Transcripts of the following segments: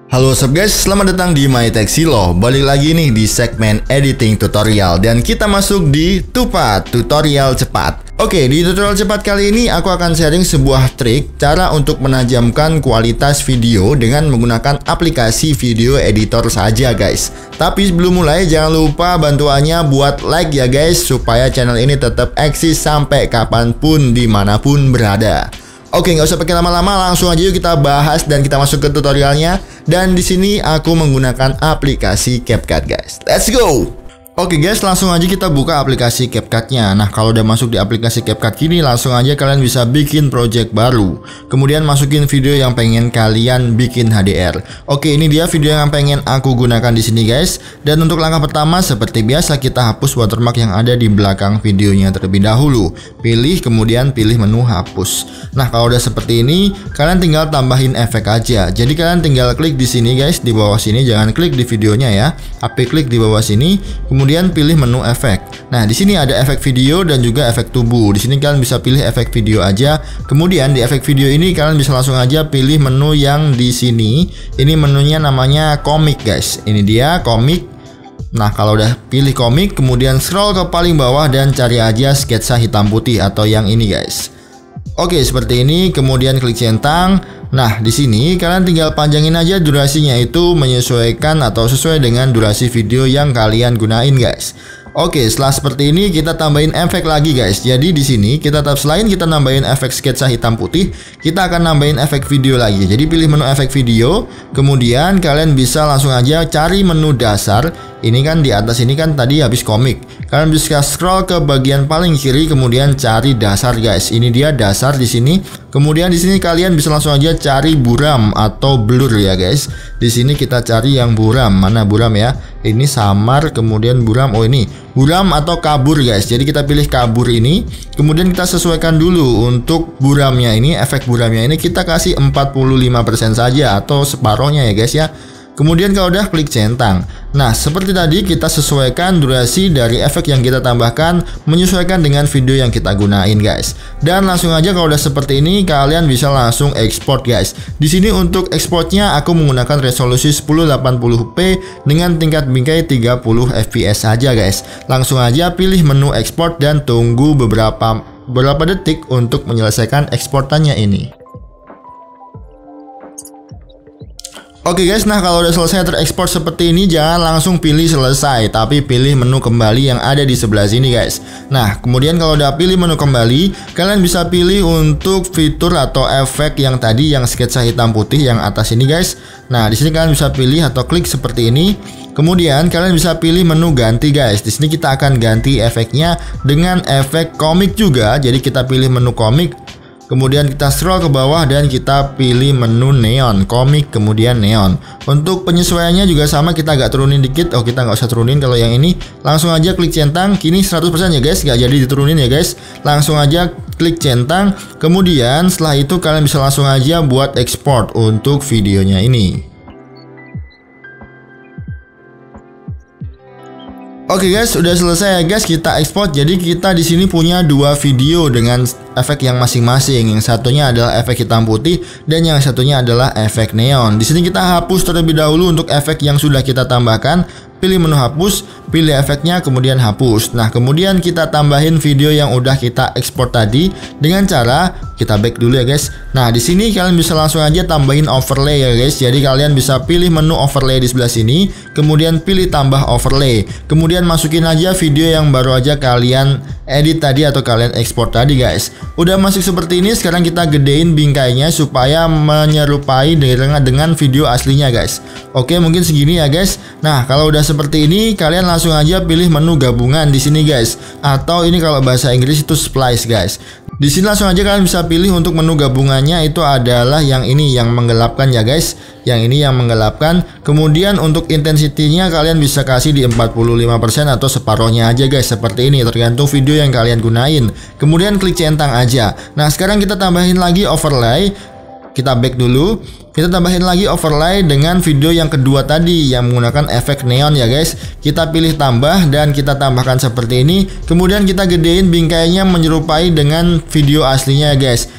Halo sob guys, selamat datang di Mytakesilo. Balik lagi nih di segmen editing tutorial dan kita masuk di Tupat tutorial cepat. Oke, di tutorial cepat kali ini aku akan sharing sebuah trik cara untuk menajamkan kualitas video dengan menggunakan aplikasi video editor saja guys. Tapi sebelum mulai jangan lupa bantuannya buat like ya guys, supaya channel ini tetap eksis sampai kapanpun dimanapun berada. Oke, nggak usah pakai lama-lama, langsung aja yuk kita bahas dan kita masuk ke tutorialnya. Dan di sini aku menggunakan aplikasi Capcut guys. Let's go! Oke guys, langsung aja kita buka aplikasi Capcutnya. Nah, kalau udah masuk di aplikasi Capcut gini, langsung aja kalian bisa bikin project baru. Kemudian masukin video yang pengen kalian bikin HDR. Oke, ini dia video yang pengen aku gunakan di sini guys. Dan untuk langkah pertama, seperti biasa kita hapus watermark yang ada di belakang videonya terlebih dahulu. Pilih, kemudian pilih menu hapus. Nah, kalau udah seperti ini, kalian tinggal tambahin efek aja. Jadi kalian tinggal klik di sini guys, di bawah sini, jangan klik di videonya ya. Tapi klik di bawah sini, kemudian pilih menu efek. Nah, di sini ada efek video dan juga efek tubuh. Di sini kalian bisa pilih efek video aja. Kemudian di efek video ini kalian bisa langsung aja pilih menu yang di sini. Ini menunya namanya komik guys. Ini dia komik. Nah, kalau udah pilih komik, kemudian scroll ke paling bawah dan cari aja sketsa hitam putih atau yang ini guys. Oke, seperti ini, kemudian klik centang. Nah, di sini kalian tinggal panjangin aja durasinya itu menyesuaikan atau sesuai dengan durasi video yang kalian gunain guys. Oke, setelah seperti ini kita tambahin efek lagi guys. Jadi di sini kita selain kita nambahin efek sketsa hitam putih, kita akan nambahin efek video lagi. Jadi pilih menu efek video, kemudian kalian bisa langsung aja cari menu dasar. Ini kan di atas ini kan tadi habis komik. Kalian bisa scroll ke bagian paling kiri, kemudian cari dasar guys. Ini dia dasar di sini. Kemudian di sini kalian bisa langsung aja cari buram atau blur ya guys. Di sini kita cari yang buram. Mana buram ya? Ini samar, kemudian buram. Oh, ini buram atau kabur guys. Jadi kita pilih kabur ini. Kemudian kita sesuaikan dulu untuk buramnya ini, efek buramnya ini kita kasih 45% saja atau separohnya ya guys ya. Kemudian kalau udah klik centang. Nah, seperti tadi kita sesuaikan durasi dari efek yang kita tambahkan menyesuaikan dengan video yang kita gunain guys. Dan langsung aja kalau udah seperti ini kalian bisa langsung export guys. Di sini untuk exportnya aku menggunakan resolusi 1080p dengan tingkat bingkai 30 fps saja guys. Langsung aja pilih menu export dan tunggu beberapa detik untuk menyelesaikan eksportannya ini. Oke guys, nah kalau udah selesai terekspor seperti ini, jangan langsung pilih selesai, tapi pilih menu kembali yang ada di sebelah sini guys. Nah, kemudian kalau udah pilih menu kembali, kalian bisa pilih untuk fitur atau efek yang tadi yang sketsa hitam putih yang atas ini guys. Nah, di sini kalian bisa pilih atau klik seperti ini. Kemudian kalian bisa pilih menu ganti guys. Di sini kita akan ganti efeknya dengan efek komik juga. Jadi kita pilih menu komik. Kemudian kita scroll ke bawah dan kita pilih menu neon, komik kemudian neon. Untuk penyesuaiannya juga sama, kita agak turunin dikit. Oh, kita nggak usah turunin kalau yang ini. Langsung aja klik centang, kini 100% ya guys, nggak jadi diturunin ya guys. Langsung aja klik centang. Kemudian setelah itu kalian bisa langsung aja buat export untuk videonya ini. Oke guys, udah selesai ya guys kita export. Jadi kita di sini punya dua video dengan efek yang masing-masing. Yang satunya adalah efek hitam putih dan yang satunya adalah efek neon. Di sini kita hapus terlebih dahulu untuk efek yang sudah kita tambahkan. Pilih menu hapus, pilih efeknya, kemudian hapus. Nah, kemudian kita tambahin video yang udah kita ekspor tadi dengan cara kita back dulu ya guys. Nah, di sini kalian bisa langsung aja tambahin overlay ya guys. Jadi kalian bisa pilih menu overlay di sebelah sini, kemudian pilih tambah overlay. Kemudian masukin aja video yang baru aja kalian edit tadi atau kalian ekspor tadi guys. Udah masuk seperti ini, sekarang kita gedein bingkainya supaya menyerupai dengan video aslinya guys. Oke, mungkin segini ya guys. Nah, kalau udah seperti ini, kalian langsung aja pilih menu gabungan di sini guys. Atau ini kalau bahasa Inggris itu splice guys. Di sini langsung aja kalian bisa pilih untuk menu gabungannya itu adalah yang ini yang menggelapkan ya guys. Yang ini yang menggelapkan. Kemudian untuk intensitinya kalian bisa kasih di 45% atau separohnya aja guys. Seperti ini, tergantung video yang kalian gunain. Kemudian klik centang aja. Nah, sekarang kita tambahin lagi overlay. Kita back dulu. Kita tambahin lagi overlay dengan video yang kedua tadi yang menggunakan efek neon ya guys. Kita pilih tambah dan kita tambahkan seperti ini. Kemudian kita gedein bingkainya menyerupai dengan video aslinya ya guys.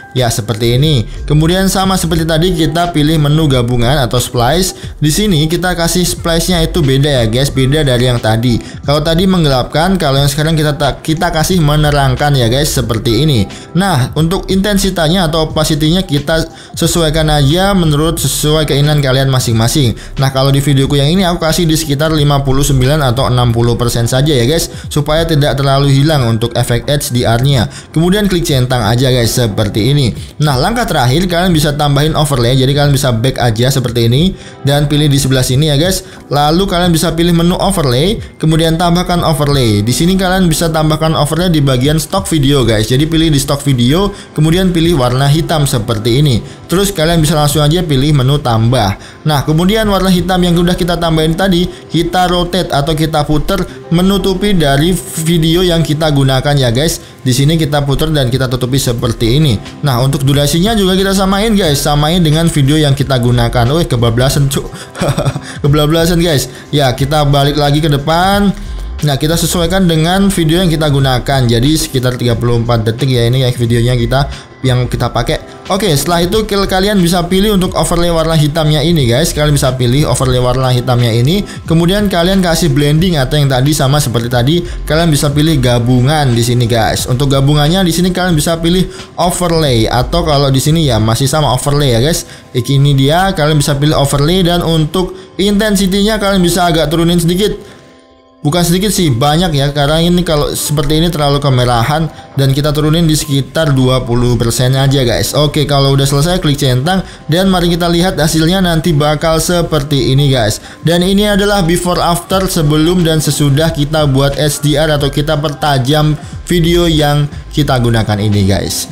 Ya seperti ini. Kemudian sama seperti tadi kita pilih menu gabungan atau splice. Di sini kita kasih splice-nya itu beda ya guys, beda dari yang tadi. Kalau tadi menggelapkan, kalau yang sekarang kita kasih menerangkan ya guys, seperti ini. Nah, untuk intensitasnya atau opacity-nya kita sesuaikan aja menurut sesuai keinginan kalian masing-masing. Nah, kalau di videoku yang ini aku kasih di sekitar 59 atau 60% saja ya guys, supaya tidak terlalu hilang untuk efek HDR-nya. Kemudian klik centang aja guys, seperti ini. Nah, langkah terakhir kalian bisa tambahin overlay. Jadi kalian bisa back aja seperti ini dan pilih di sebelah sini ya guys. Lalu kalian bisa pilih menu overlay, kemudian tambahkan overlay. Di sini kalian bisa tambahkan overlay di bagian stock video guys. Jadi pilih di stock video, kemudian pilih warna hitam seperti ini. Terus kalian bisa langsung aja pilih menu tambah. Nah, kemudian warna hitam yang sudah kita tambahin tadi, kita rotate atau kita putar menutupi dari video yang kita gunakan ya guys. Di sini kita putar dan kita tutupi seperti ini. Nah, untuk durasinya juga kita samain guys, samain dengan video yang kita gunakan. Kebablasan cuk. Kebablasan guys. Ya, kita balik lagi ke depan. Nah, kita sesuaikan dengan video yang kita gunakan. Jadi sekitar 34 detik ya ini ya videonya yang kita pakai. Oke, setelah itu kalian bisa pilih untuk overlay warna hitamnya ini guys. Kalian bisa pilih overlay warna hitamnya ini. Kemudian kalian kasih blending atau yang tadi sama seperti tadi, kalian bisa pilih gabungan di sini guys. Untuk gabungannya di sini kalian bisa pilih overlay atau kalau di sini ya masih sama overlay ya guys. Ini dia, kalian bisa pilih overlay dan untuk intensity-nya kalian bisa agak turunin sedikit. Bukan sedikit sih, banyak ya, karena ini kalau seperti ini terlalu kemerahan dan kita turunin di sekitar 20% aja guys. Oke, kalau udah selesai klik centang dan mari kita lihat hasilnya nanti bakal seperti ini guys. Dan ini adalah before after sebelum dan sesudah kita buat HDR atau kita pertajam video yang kita gunakan ini guys.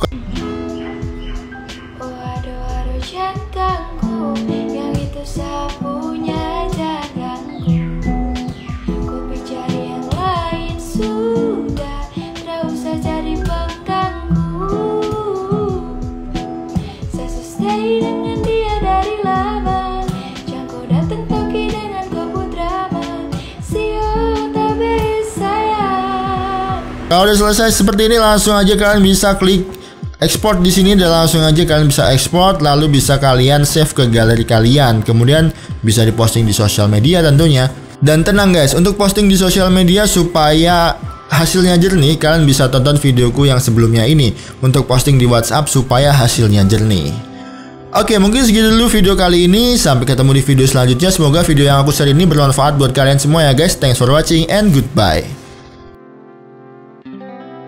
Kalau udah selesai seperti ini, langsung aja kalian bisa klik export di sini dan langsung aja kalian bisa export, lalu bisa kalian save ke galeri kalian. Kemudian bisa diposting di sosial media tentunya. Dan tenang guys, untuk posting di sosial media supaya hasilnya jernih, kalian bisa tonton videoku yang sebelumnya ini untuk posting di WhatsApp supaya hasilnya jernih. Oke, mungkin segitu dulu video kali ini. Sampai ketemu di video selanjutnya. Semoga video yang aku share ini bermanfaat buat kalian semua ya guys. Thanks for watching and goodbye.